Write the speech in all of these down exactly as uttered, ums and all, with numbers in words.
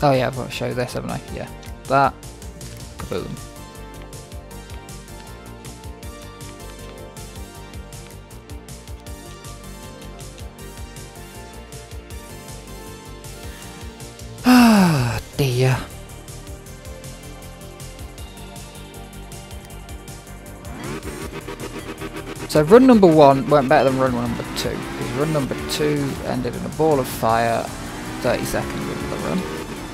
Oh yeah, I've got to show this, haven't I? Yeah. That. Kaboom. Ah, dear. So run number one went better than run number two, because run number two ended in a ball of fire thirty seconds into the run.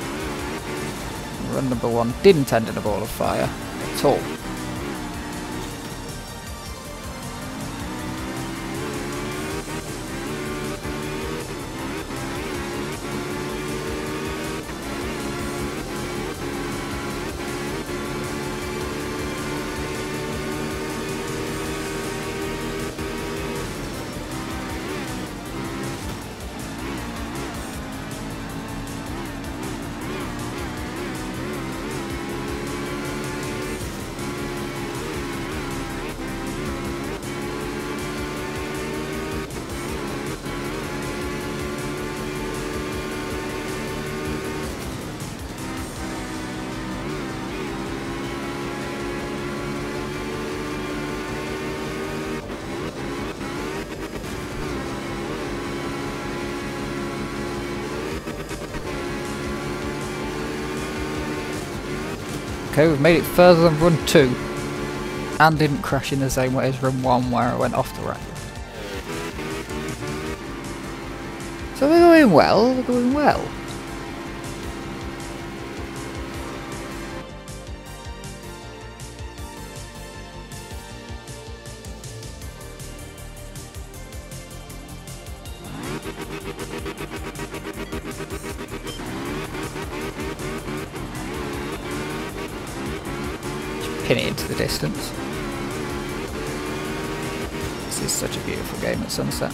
Run number one didn't end in a ball of fire at all. Okay, we've made it further than run two, and didn't crash in the same way as run one where I went off the rack. So we're going well, we're going well. Pin it into the distance. This is such a beautiful game at sunset.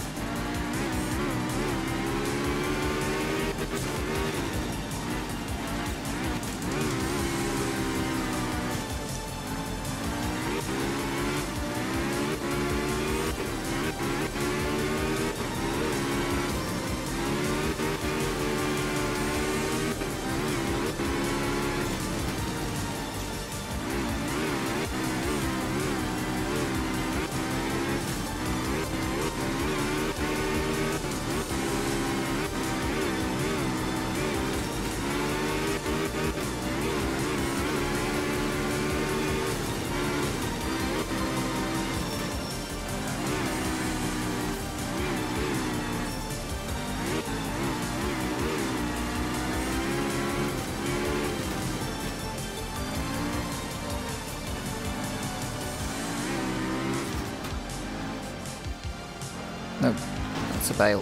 No, that's a bail.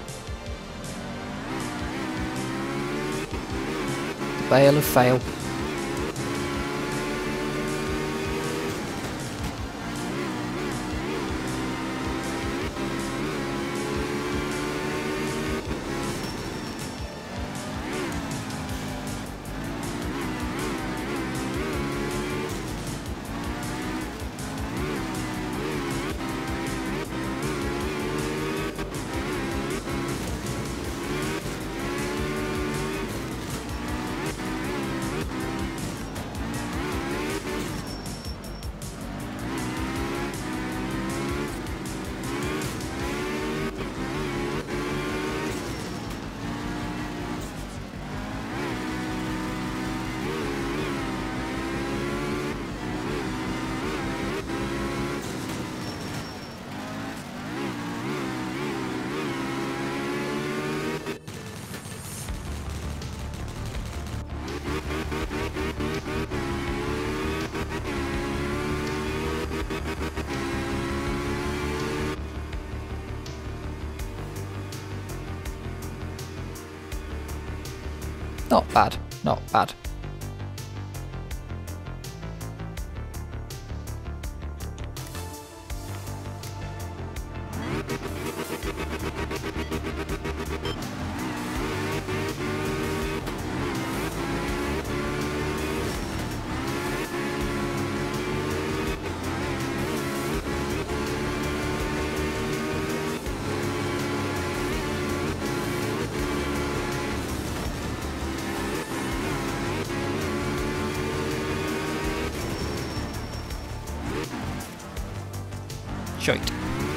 The bail of fail. Not bad, not bad. Shite.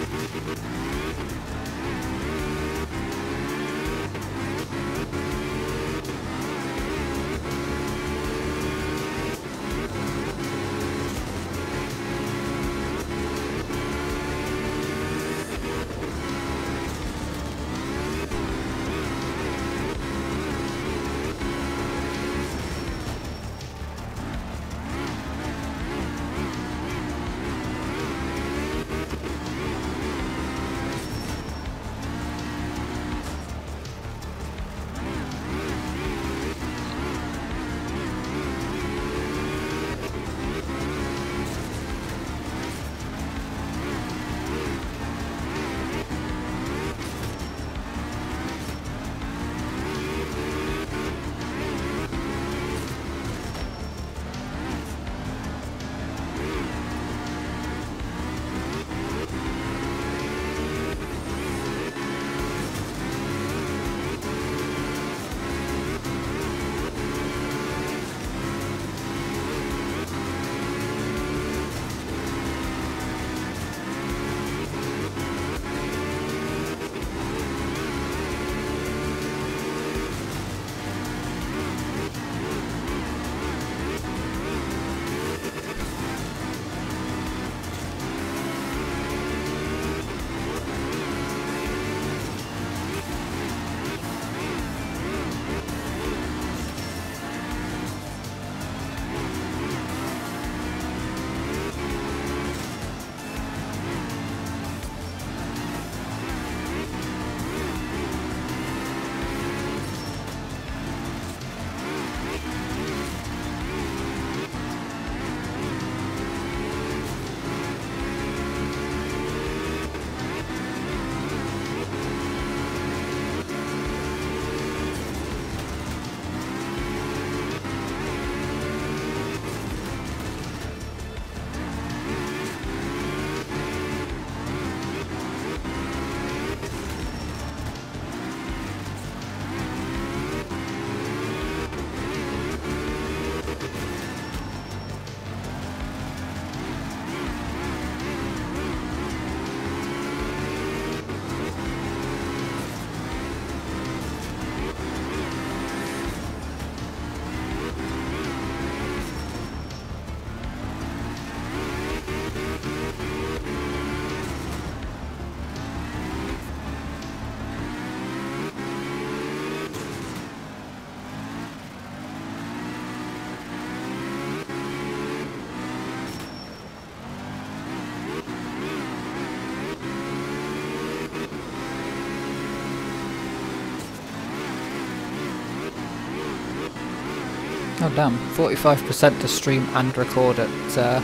Oh damn, forty-five percent to stream and record at uh,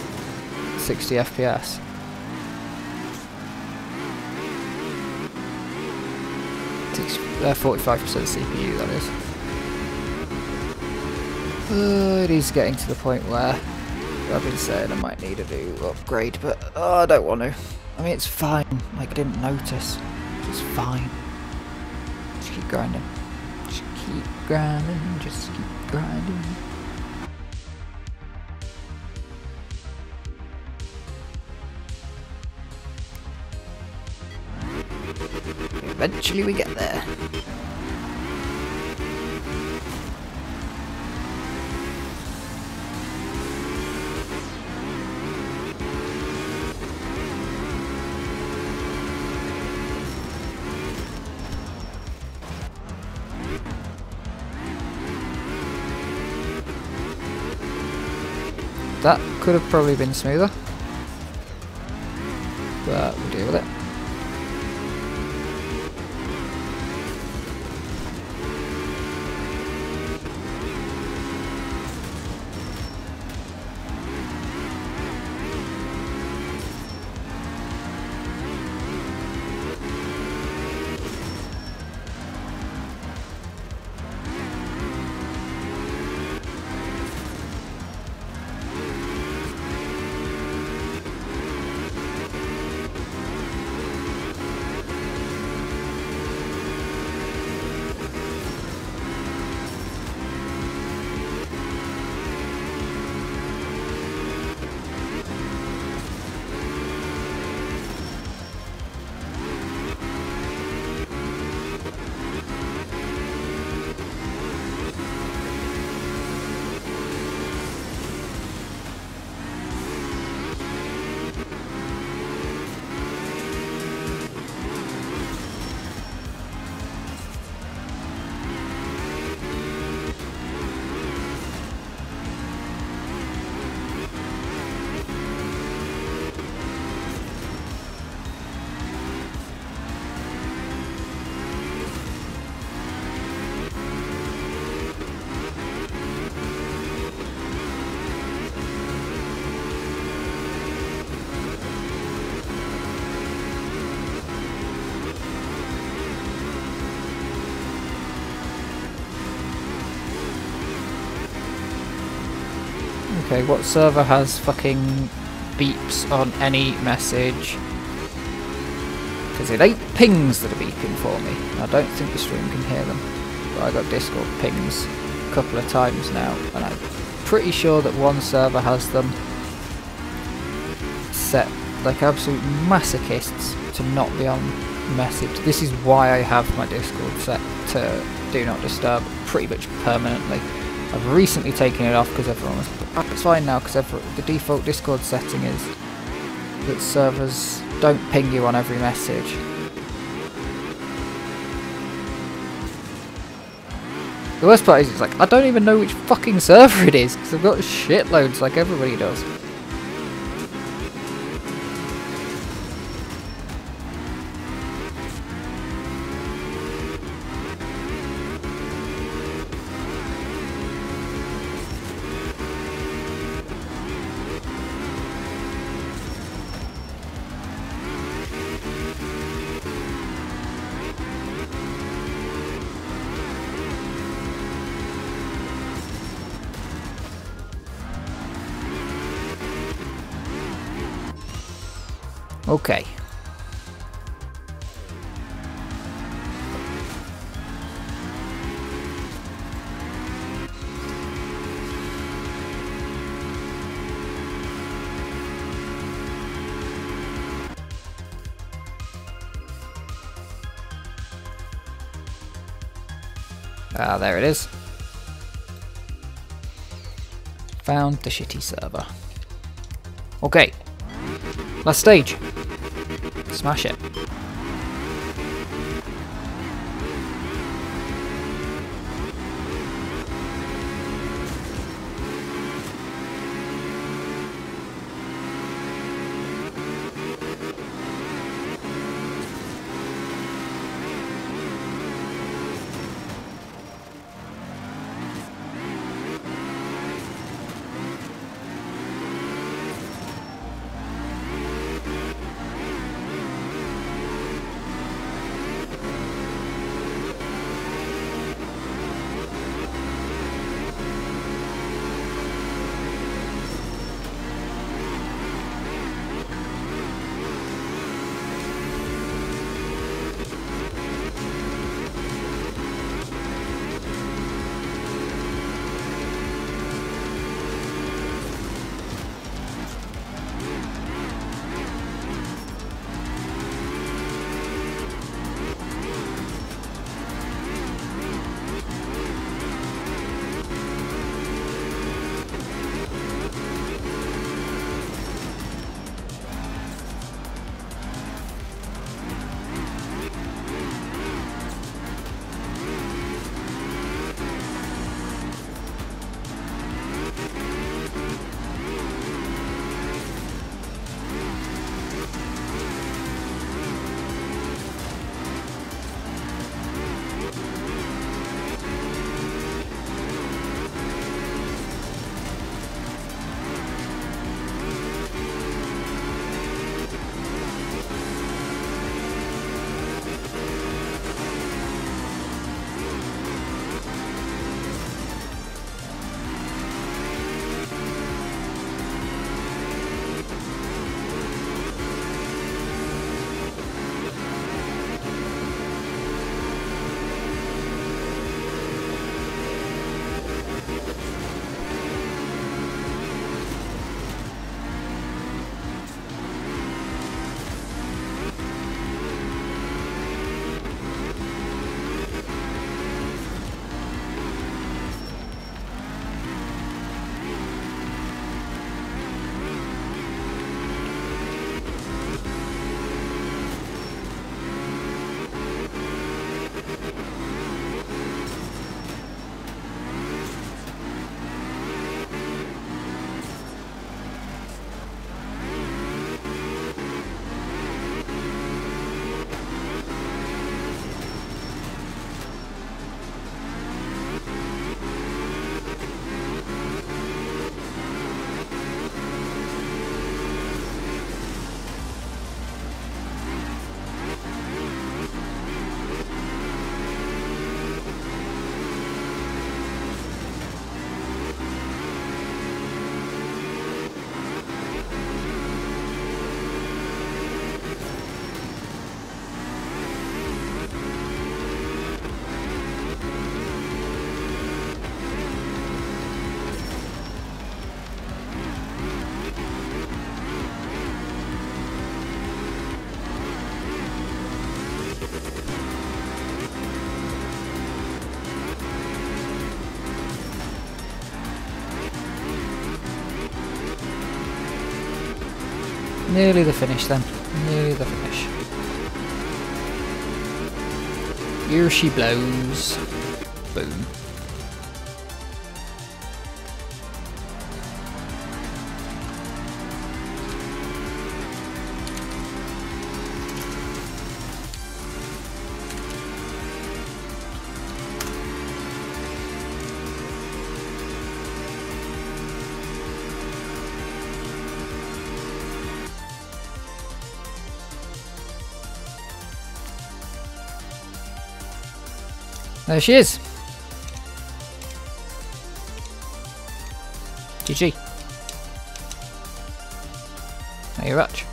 sixty F P S. Uh, forty-five percent C P U, that is. Uh, it is getting to the point where I've been saying I might need a new upgrade, but oh, I don't want to. I mean, it's fine. Like, I didn't notice. It's fine. Just keep grinding. Just keep grinding. Just keep grinding. Eventually we get there. That could have probably been smoother, but we'll deal with it. Okay, what server has fucking beeps on any message? Because it ain't pings that are beeping for me. I don't think the stream can hear them. But I got Discord pings a couple of times now, and I'm pretty sure that one server has them set like absolute masochists to not be on message. This is why I have my Discord set to Do Not Disturb pretty much permanently. I've recently taken it off because everyone was... It's fine now because the default Discord setting is that servers don't ping you on every message. The worst part is, it's like, I don't even know which fucking server it is because I've got shitloads like everybody does. Okay. Ah, there it is. Found the shitty server. Okay. Last stage. Smash it. Nearly the finish then. Nearly the finish. Here she blows. Boom. There she is. G G. Thank you very much.